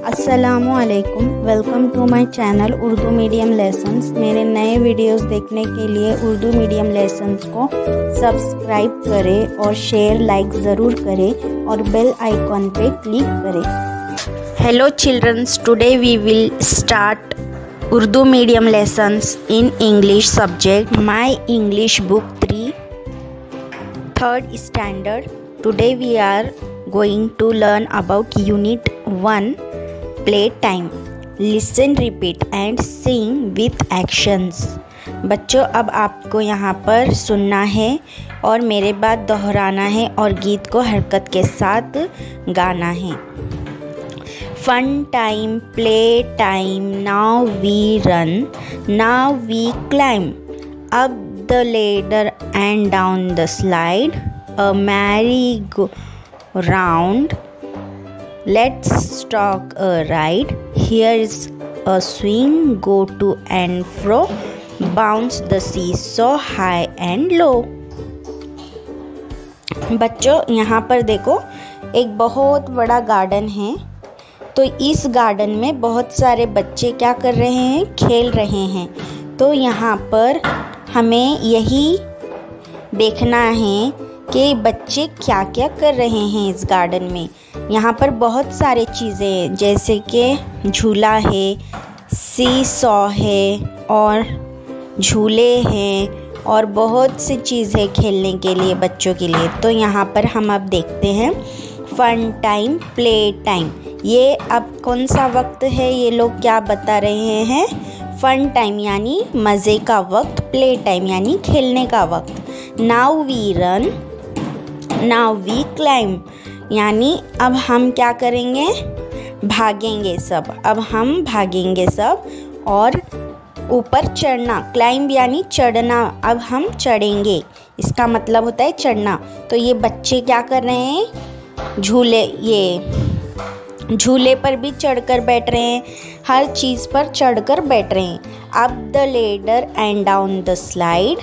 अस्सलामुअलैकुम, welcome to my channel Urdu medium lessons. मेरे नए वीडियोस देखने के लिए उर्दू मीडियम लेसन्स को सब्सक्राइब करें और शेयर लाइक ज़रूर करें और बेल आइकॉन पे क्लिक करें। Hello childrens, today we will start Urdu medium lessons in English subject my English book 3 3rd standard. Today we are going to learn about Unit 1 Playtime. Listen, repeat and sing with actions. बच्चों, अब आपको यहाँ पर सुनना है और मेरे बाद दोहराना है और गीत को हरकत के साथ गाना है। Fun time, play time, now we run, now we climb up the ladder and down the slide, a merry-go-round. Let's talk a ride. Here's a swing, go to and fro, bounce the seesaw high and low. बच्चों, यहाँ पर देखो एक बहुत बड़ा garden है। तो इस गार्डन में बहुत सारे बच्चे क्या कर रहे हैं, खेल रहे हैं। तो यहाँ पर हमें यही देखना है कि बच्चे क्या क्या कर रहे हैं इस गार्डन में। यहाँ पर बहुत सारे चीज़ें हैं, जैसे कि झूला है, सी सॉ है और झूले हैं और बहुत सी चीज़ें खेलने के लिए बच्चों के लिए। तो यहाँ पर हम अब देखते हैं फन टाइम, प्ले टाइम। ये अब कौन सा वक्त है, ये लोग क्या बता रहे हैं। फन टाइम यानी मज़े का वक्त, प्ले टाइम यानी खेलने का वक्त। Now we run, now we climb यानी अब हम क्या करेंगे, भागेंगे सब। अब हम भागेंगे सब। और ऊपर चढ़ना, क्लाइंब यानी चढ़ना, अब हम चढ़ेंगे, इसका मतलब होता है चढ़ना। तो ये बच्चे क्या कर रहे हैं, झूले पर भी चढ़कर बैठ रहे हैं, हर चीज़ पर चढ़कर बैठ रहे हैं। Up the ladder and down the slide.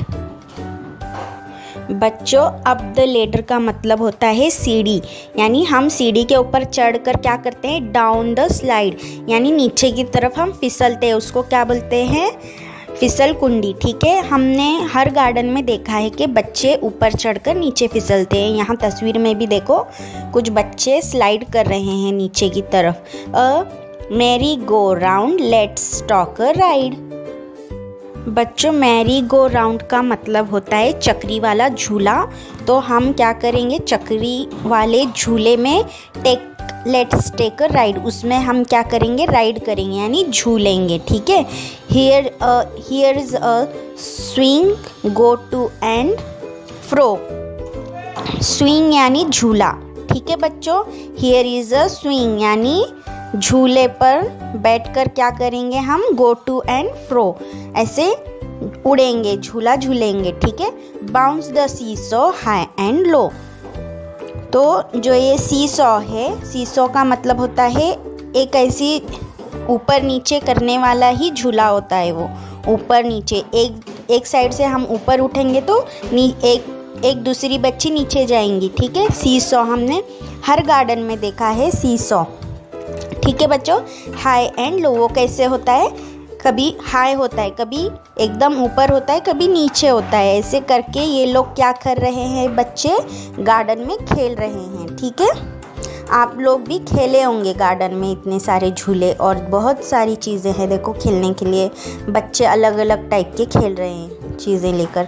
बच्चों, अप द लेडर का मतलब होता है सीढ़ी, यानी हम सीढ़ी के ऊपर चढ़कर क्या करते हैं, डाउन द स्लाइड यानी नीचे की तरफ हम फिसलते हैं, उसको क्या बोलते हैं, फिसल कुंडी। ठीक है, हमने हर गार्डन में देखा है कि बच्चे ऊपर चढ़कर नीचे फिसलते हैं। यहाँ तस्वीर में भी देखो कुछ बच्चे स्लाइड कर रहे हैं नीचे की तरफ। A merry go round, let's talk a ride. बच्चों, मैरी गो राउंड का मतलब होता है चक्री वाला झूला। तो हम क्या करेंगे, चक्री वाले झूले में लेट्स टेक अ राइड, उसमें हम क्या करेंगे, राइड करेंगे यानी झूलेंगे। ठीक है, here is a swing, go to and fro. Swing यानी झूला। ठीक है बच्चों, हियर इज अ स्विंग यानी झूले पर बैठकर क्या करेंगे हम, गो टू एंड फ्रो, ऐसे उड़ेंगे, झूला झूलेंगे। ठीक है, bounce the seesaw high and low. तो जो ये सीसॉ है, सीसॉ का मतलब होता है एक ऐसी ऊपर नीचे करने वाला ही झूला होता है। वो ऊपर नीचे, एक साइड से हम ऊपर उठेंगे तो एक दूसरी बच्ची नीचे जाएंगी। ठीक है, सीसॉ हमने हर गार्डन में देखा है सीसॉ। ठीक है बच्चों, हाई एंड लो वो कैसे होता है, कभी हाई होता है, कभी एकदम ऊपर होता है, कभी नीचे होता है। ऐसे करके ये लोग क्या कर रहे हैं, बच्चे गार्डन में खेल रहे हैं। ठीक है, आप लोग भी खेले होंगे गार्डन में, इतने सारे झूले और बहुत सारी चीज़ें हैं। देखो खेलने के लिए बच्चे अलग अलग टाइप के खेल रहे हैं चीज़ें लेकर।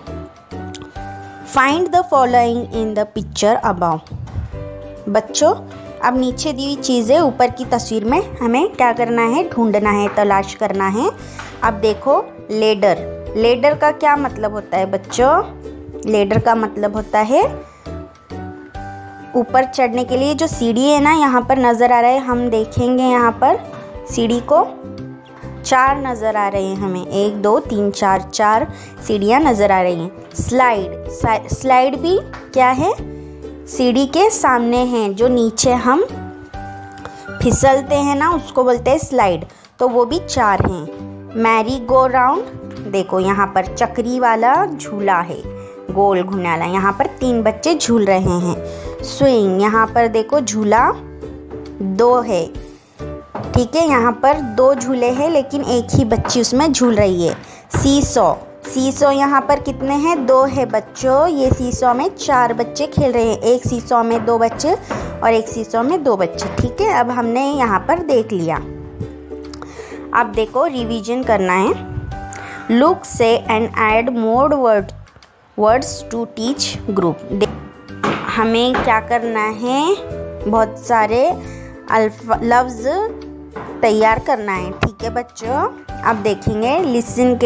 Find the following in the picture above. बच्चों, अब नीचे दी हुई चीज़ें ऊपर की तस्वीर में हमें क्या करना है, ढूंढना है, तलाश करना है। अब देखो लेडर, लेडर का क्या मतलब होता है बच्चों, लेडर का मतलब होता है ऊपर चढ़ने के लिए जो सीढ़ी है ना, यहाँ पर नज़र आ रहा है, हम देखेंगे यहाँ पर सीढ़ी को 4 नज़र आ रहे हैं हमें, 1 2 3 4 सीढ़ियाँ नज़र आ रही हैं। स्लाइड, स्लाइड भी क्या है, सीढ़ी के सामने हैं, जो नीचे हम फिसलते हैं ना, उसको बोलते हैं स्लाइड। तो वो भी 4 हैं। मैरी गो राउंड, देखो यहाँ पर चक्री वाला झूला है, गोल घूमने वाला, यहाँ पर 3 बच्चे झूल रहे हैं। स्विंग, यहाँ पर देखो झूला 2 है, ठीक है, यहाँ पर 2 झूले हैं लेकिन एक ही बच्ची उसमें झूल रही है। सीसॉ, सीसॉ यहाँ पर कितने हैं? 2 है बच्चों। ये सीसॉ में 4 बच्चे खेल रहे हैं। एक सीसॉ में 2 बच्चे और एक सीसॉ में 2 बच्चे। ठीक है, अब हमने यहाँ पर देख लिया। अब देखो रिवीजन करना है। Look say and add more words to teach group. हमें क्या करना है? बहुत सारे लफ्ज़ तैयार करना है। ठीक है बच्चों, अब देखेंगे। Listen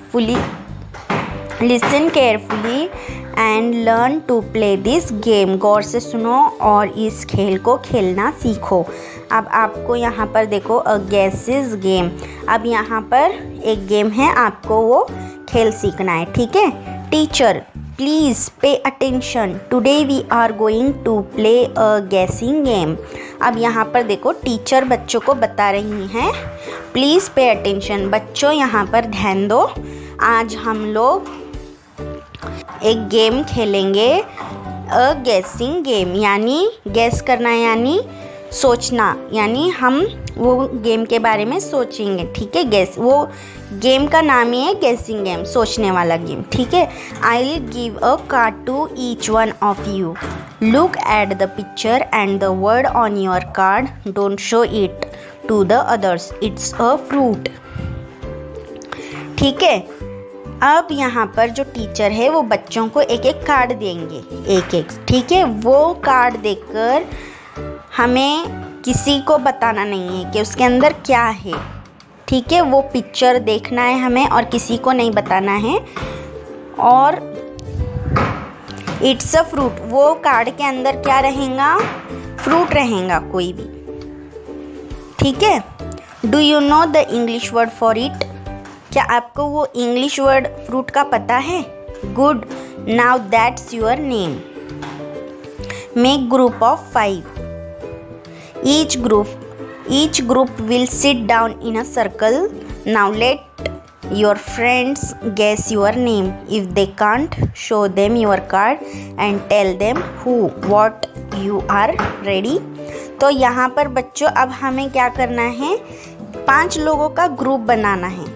carefully and learn to play this game. गौर से सुनो और इस खेल को खेलना सीखो। अब आपको यहाँ पर देखो अ गेसेस गेम। अब यहाँ पर एक गेम है, आपको वो खेल सीखना है। ठीक है। Teacher please pay attention, today we are going to play a guessing game. अब यहाँ पर देखो टीचर बच्चों को बता रही हैं प्लीज़ पे अटेंशन, बच्चों यहाँ पर ध्यान दो। आज हम लोग एक गेम खेलेंगे, अ गेसिंग गेम, यानी गेस करना यानी सोचना, यानी हम वो गेम के बारे में सोचेंगे। ठीक है, गेस, वो गेम का नाम ही है गेसिंग गेम, सोचने वाला गेम। ठीक है। I will give a card to each one of you. Look at the picture and the word on your card, don't show it to the others, it's a fruit. ठीक है। अब यहाँ पर जो टीचर है वो बच्चों को एक एक कार्ड देंगे, एक एक। ठीक है, वो कार्ड देकर हमें किसी को बताना नहीं है कि उसके अंदर क्या है। ठीक है, वो पिक्चर देखना है हमें और किसी को नहीं बताना है। और इट्स अ फ्रूट, वो कार्ड के अंदर क्या रहेगा? फ्रूट रहेगा कोई भी। ठीक है। Do you know the English word for it? क्या आपको वो इंग्लिश वर्ड फ्रूट का पता है? Good, now that's your name. Make group of 5। Each group will sit down in a circle. Now let your friends guess your name. If they can't, show them your card and tell them what you are. Ready? तो यहाँ पर बच्चों अब हमें क्या करना है? 5 लोगों का ग्रुप बनाना है।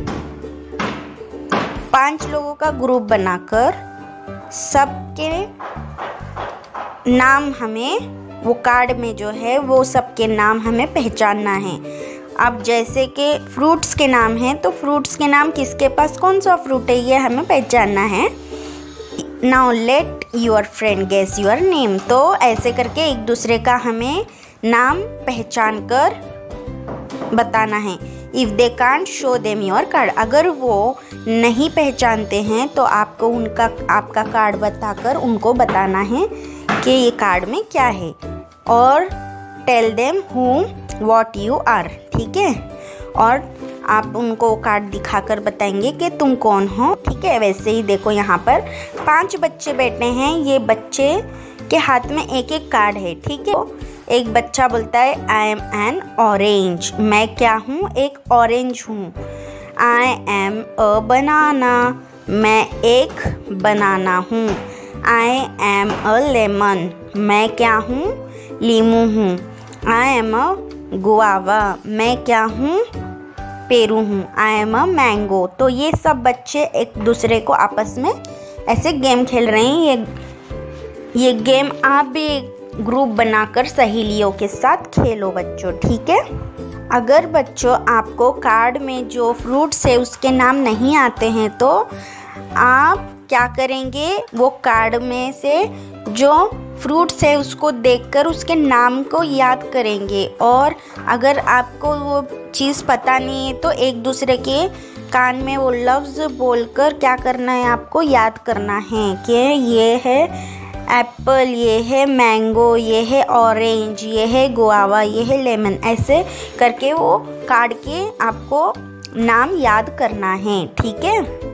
5 लोगों का ग्रुप बनाकर सबके नाम हमें वो कार्ड में जो है वो सबके नाम हमें पहचानना है। अब जैसे कि फ्रूट्स के नाम हैं तो फ्रूट्स के नाम किसके पास कौन सा फ्रूट है ये हमें पहचानना है। Now let your friend guess your name. तो ऐसे करके एक दूसरे का हमें नाम पहचान कर बताना है। If they can't show them your card, अगर वो नहीं पहचानते हैं तो आपको आपका कार्ड बताकर उनको बताना है कि ये कार्ड में क्या है। और tell them what you are. ठीक है, और आप उनको कार्ड दिखाकर बताएंगे कि तुम कौन हो। ठीक है, वैसे ही देखो यहाँ पर 5 बच्चे बैठे हैं। ये बच्चे के हाथ में एक एक कार्ड है। ठीक है, एक बच्चा बोलता है आई एम एन ऑरेंज, मैं क्या हूँ? एक ऑरेंज हूँ। आई एम अ बनाना, मैं एक बनाना हूँ। आई एम अ लेमन, मैं क्या हूँ? लीमू हूँ। आई एम अ गुआवा, मैं क्या हूँ? पेरू हूँ। I am a mango. तो ये सब बच्चे एक दूसरे को आपस में ऐसे गेम खेल रहे हैं। ये गेम आप भी ग्रुप बनाकर सहेलियों के साथ खेलो बच्चों। ठीक है। अगर बच्चों आपको कार्ड में जो फ्रूट्स है उसके नाम नहीं आते हैं तो आप क्या करेंगे? वो कार्ड में से जो फ्रूट्स है उसको देखकर उसके नाम को याद करेंगे। और अगर आपको वो चीज़ पता नहीं है तो एक दूसरे के कान में वो लफ्ज़ बोलकर क्या करना है? आपको याद करना है कि ये है एप्पल, ये है मैंगो, ये है ऑरेंज, ये है गुआवा, ये है लेमन। ऐसे करके वो कार्ड के आपको नाम याद करना है। ठीक है।